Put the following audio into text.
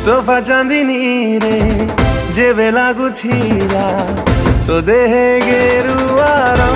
ତୋଫା ଚାନ୍ଦିନୀରେ ଯେବେ ଲାଗୁଥିଲା ତୋ ଦେହେ ଗେରୁଆ ରଙ୍ଗ